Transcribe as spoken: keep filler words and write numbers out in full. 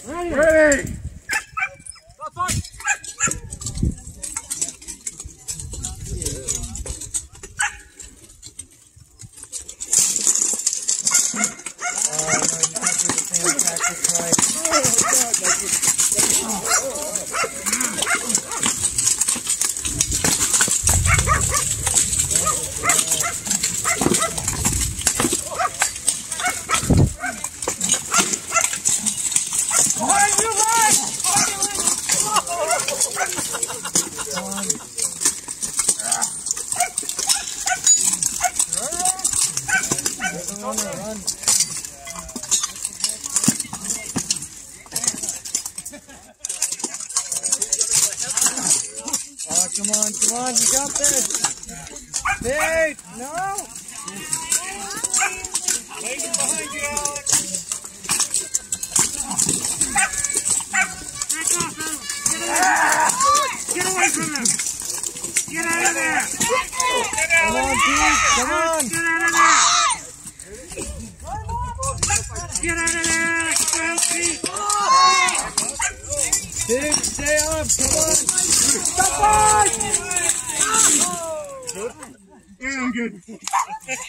Ready! Ready! That's on! On the run. Oh, come on, come on, you got this. Hey, no. Ladies behind you, Alex. Get away from him. Get out of there. Come on, Pete, come on. Get out of there. Get out of there, Alex. Pete. Pete, stay up, come on. Stop it! Yeah, I'm good.